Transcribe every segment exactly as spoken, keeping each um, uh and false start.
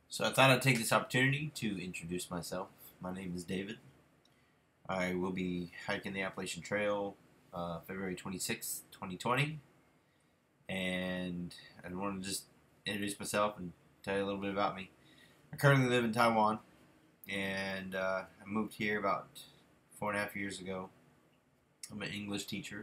So I thought I'd take this opportunity to introduce myself. My name is David. I will be hiking the Appalachian Trail uh, February twenty-sixth, twenty twenty. And I want to just introduce myself and tell you a little bit about me. I currently live in Taiwan, and uh, I moved here about four and a half years ago. I'm an English teacher.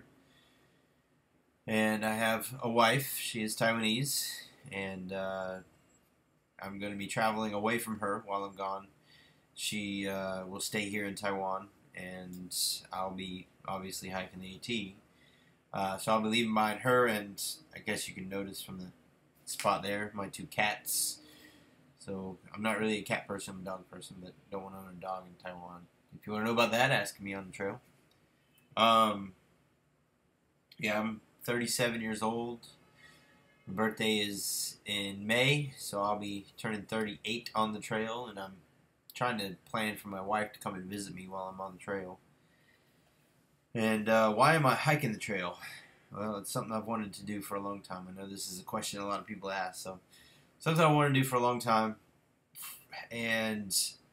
And I have a wife. She is Taiwanese, and uh, I'm going to be traveling away from her while I'm gone. She uh, will stay here in Taiwan, and I'll be obviously hiking the AT. Uh, so I'll be leaving behind her, and I guess you can notice from the spot there, my two cats. So I'm not really a cat person, I'm a dog person, but don't want to own a dog in Taiwan. If you want to know about that, ask me on the trail. Um, yeah, I'm thirty-seven years old. My birthday is in May, so I'll be turning thirty-eight on the trail, and I'm trying to plan for my wife to come and visit me while I'm on the trail. And uh, why am I hiking the trail? Well, it's something I've wanted to do for a long time. I know this is a question a lot of people ask, so something I wanted to do for a long time, and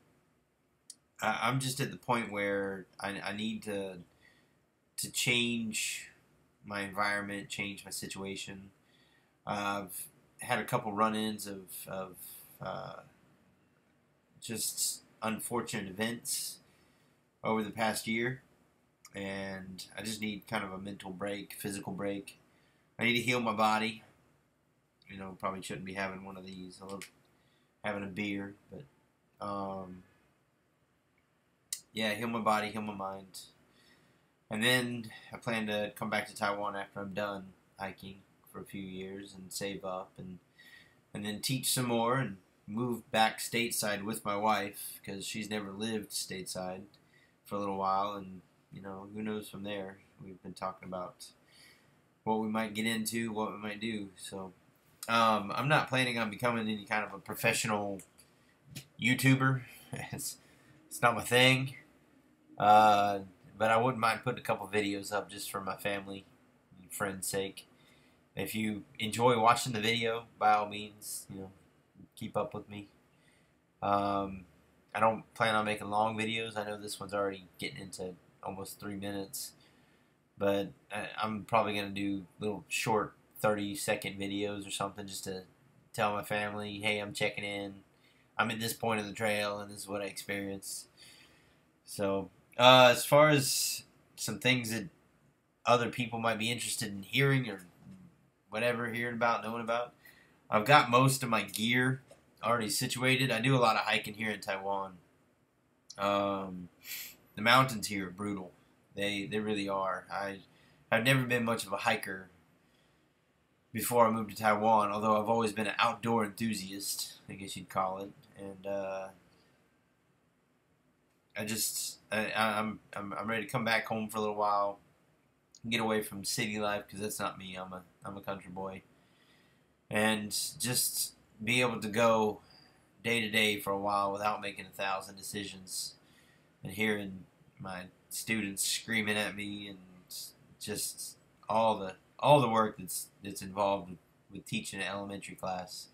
I, I'm just at the point where I, I need to to change my environment, change my situation. Uh, I've had a couple run-ins of, of uh, just unfortunate events over the past year, and I just need kind of a mental break, physical break. I need to heal my body. You know, probably shouldn't be having one of these. I love having a beer, but um, yeah, heal my body, heal my mind. And then I plan to come back to Taiwan after I'm done hiking for a few years and save up and and then teach some more and move back stateside with my wife, because she's never lived stateside for a little while, and you know, who knows from there. We've been talking about what we might get into, what we might do. So um, I'm not planning on becoming any kind of a professional YouTuber. It's, it's not my thing. Uh, but I wouldn't mind putting a couple videos up just for my family and friends' sake. If you enjoy watching the video, by all means, you know, keep up with me. Um, I don't plan on making long videos. I know this one's already getting into almost three minutes. But I, I'm probably going to do little short thirty second videos or something just to tell my family, hey, I'm checking in. I'm at this point of the trail, and this is what I experienced. So, uh, as far as some things that other people might be interested in hearing or whatever, hearing about, knowing about, I've got most of my gear already situated. I do a lot of hiking here in Taiwan. Um, the mountains here are brutal. They they really are. I I've never been much of a hiker before I moved to Taiwan, although I've always been an outdoor enthusiast, I guess you'd call it. And uh, I just I, I'm I'm I'm ready to come back home for a little while, get away from city life, because that's not me. I'm a I'm a country boy, and just be able to go day to day for a while without making a thousand decisions and hearing my students screaming at me, and just all the all the work that's that's involved with, with teaching an elementary class.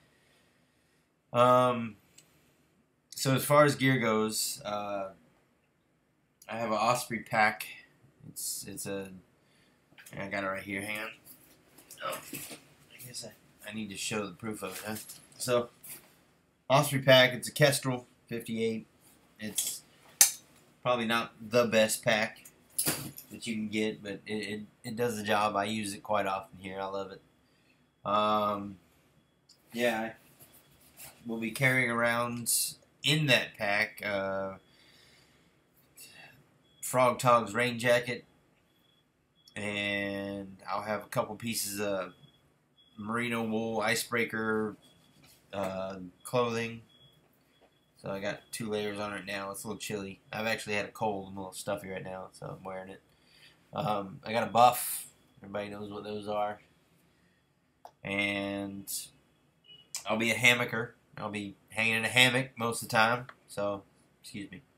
Um. So as far as gear goes, uh, I have an Osprey pack. It's it's a I got it right here. Hang on. Oh, I guess I, I need to show the proof of it, huh? So, Osprey pack, it's a Kestrel fifty-eight. It's probably not the best pack that you can get, but it, it, it does the job. I use it quite often here. I love it. Um, yeah, I will be carrying around in that pack uh, Frog Tog's rain jacket, and I'll have a couple pieces of merino wool icebreaker uh, clothing. So I got two layers on it now. It's a little chilly. I've actually had a cold. I'm a little stuffy right now, so I'm wearing it. Um, I got a buff. Everybody knows what those are. And I'll be a hammocker. I'll be hanging in a hammock most of the time. So, excuse me.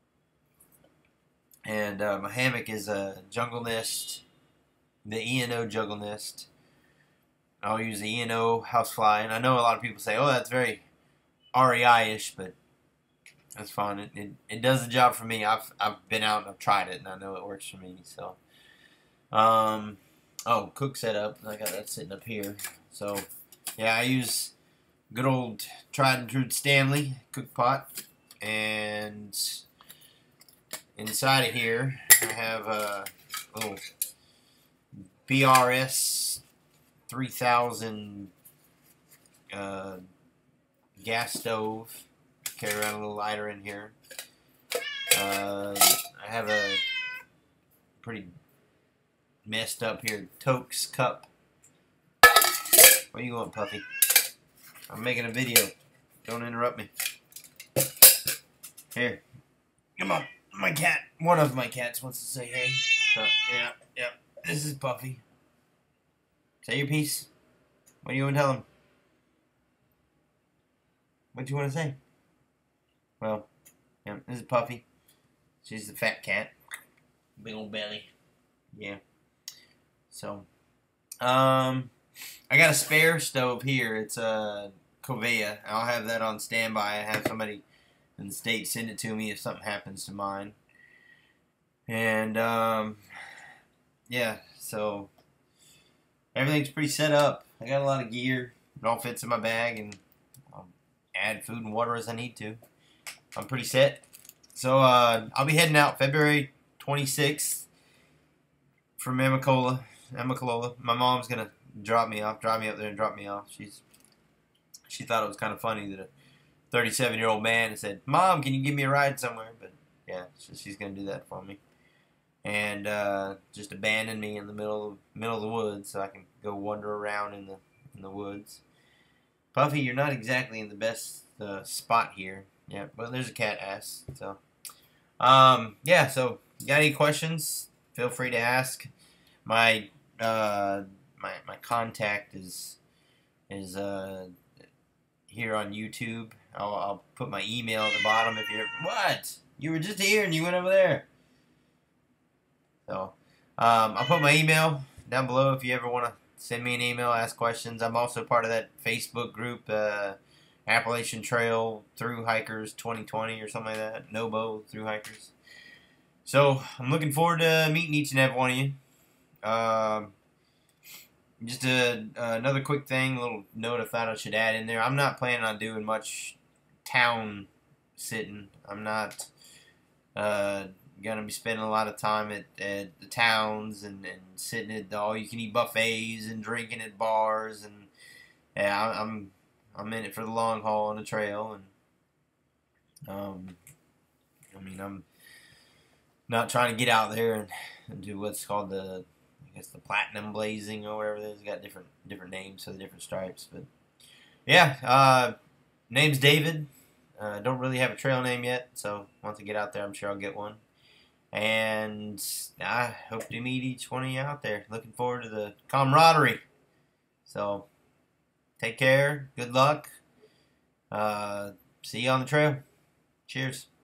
And uh, my hammock is a Jungle Nest, the E N O Jungle Nest. I'll use the E N O Housefly. And I know a lot of people say, oh, that's very R E I-ish, but that's fine. It, it it does the job for me. I've I've been out and I've tried it, and I know it works for me. So, um, oh, cook setup. I got that sitting up here. So, yeah, I use good old tried and true Stanley cook pot, and inside of here I have a little B R S three thousand uh, gas stove. Carry around a little lighter in here. Uh, I have a pretty messed up here Tokes cup. Where you going, Puffy? I'm making a video. Don't interrupt me. Here. Come on. My cat. One of my cats wants to say hey. So, yeah, yeah. This is Puffy. Say your piece. What do you want to tell him? What do you want to say? Well, yeah, this is Puffy. She's the fat cat. Big old belly. Yeah. So, um, I got a spare stove here. It's a Covea. I'll have that on standby. I have somebody in the States send it to me if something happens to mine. And, um, yeah, so everything's pretty set up. I got a lot of gear. It all fits in my bag, and I'll add food and water as I need to. I'm pretty set. So uh, I'll be heading out February twenty-sixth from Amicalola. Amicalola. My mom's gonna drop me off, drive me up there and drop me off. She's she thought it was kind of funny that a thirty-seven-year-old man said, "Mom, can you give me a ride somewhere?" But yeah, so she's gonna do that for me, and uh, just abandon me in the middle of middle of the woods so I can go wander around in the in the woods. Puffy, you're not exactly in the best uh, spot here. Yeah, but there's a cat ass. So, um, yeah. So, you got any questions? Feel free to ask. My uh, my my contact is is uh here on YouTube. I'll I'll put my email at the bottom if you're what you were just here and you went over there. So, um, I'll put my email down below if you ever want to send me an email, ask questions. I'm also part of that Facebook group. Uh, Appalachian Trail Through Hikers twenty twenty or something like that. Nobo Through Hikers. So I'm looking forward to meeting each and every one of you. Um, just a, uh, another quick thing, a little note I thought I should add in there. I'm not planning on doing much town sitting. I'm not uh, going to be spending a lot of time at, at the towns and, and sitting at the all-you-can-eat buffets and drinking at bars. And yeah, I'm... I'm in it for the long haul on the trail, and um, I mean, I'm not trying to get out there and, and do what's called the, I guess the platinum blazing or whatever it is. It's got different different names for the different stripes, but yeah, uh, name's David. Uh, don't really have a trail name yet, so once I get out there, I'm sure I'll get one. And I hope to meet each one of you out there. Looking forward to the camaraderie. So. Take care. Good luck. Uh, see you on the trail. Cheers.